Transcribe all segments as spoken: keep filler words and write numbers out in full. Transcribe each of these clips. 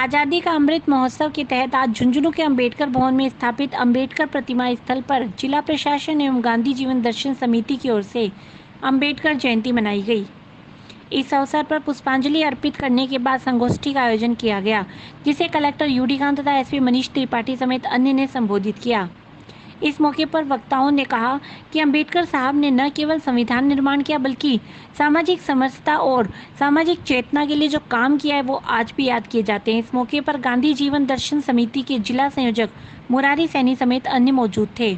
आज़ादी का अमृत महोत्सव के तहत आज झुंझुनू के अंबेडकर भवन में स्थापित अंबेडकर प्रतिमा स्थल पर जिला प्रशासन एवं गांधी जीवन दर्शन समिति की ओर से अंबेडकर जयंती मनाई गई। इस अवसर पर पुष्पांजलि अर्पित करने के बाद संगोष्ठी का आयोजन किया गया, जिसे कलेक्टर यूडी कांत तथा एसपी मनीष त्रिपाठी समेत अन्य ने संबोधित किया। इस मौके पर वक्ताओं ने कहा कि अंबेडकर साहब ने न केवल संविधान निर्माण किया बल्कि सामाजिक समरसता और सामाजिक चेतना के लिए जो काम किया है वो आज भी याद किए जाते हैं। इस मौके पर गांधी जीवन दर्शन समिति के जिला संयोजक मुरारी सैनी समेत अन्य मौजूद थे।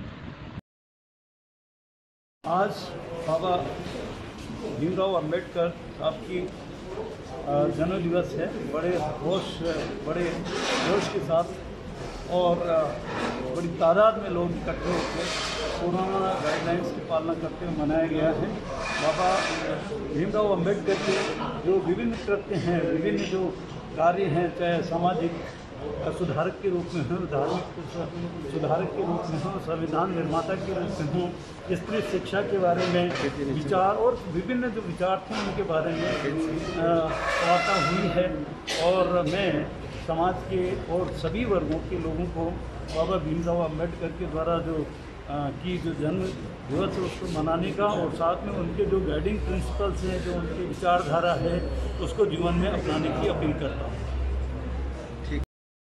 आज बाबा भीमराव अंबेडकर साहब की जन्म दिवस है। बड़े होश बड़े जोश के साथ और बड़ी तादाद में लोग इकट्ठे होकर कोरोना गाइडलाइंस की पालना करते हुए मनाया गया है। बाबा भीमराव अंबेडकर के जो विभिन्न कृत्य हैं, विभिन्न जो कार्य हैं, चाहे सामाजिक सुधारक के रूप में हों, धार्मिक सुधारक के रूप में हों, संविधान निर्माता के रूप में हों, स्त्री शिक्षा के बारे में विचार और विभिन्न जो विचार थे उनके बारे में वार्ता हुई है। और मैं समाज के और सभी वर्गों के लोगों को बाबा भीमराव अंबेडकर के द्वारा जो आ, की जो जन्म दिवस है उसको मनाने का और साथ में उनके जो गाइडिंग प्रिंसिपल्स हैं, जो उनकी विचारधारा है, उसको जीवन में अपनाने की अपील करता हूँ।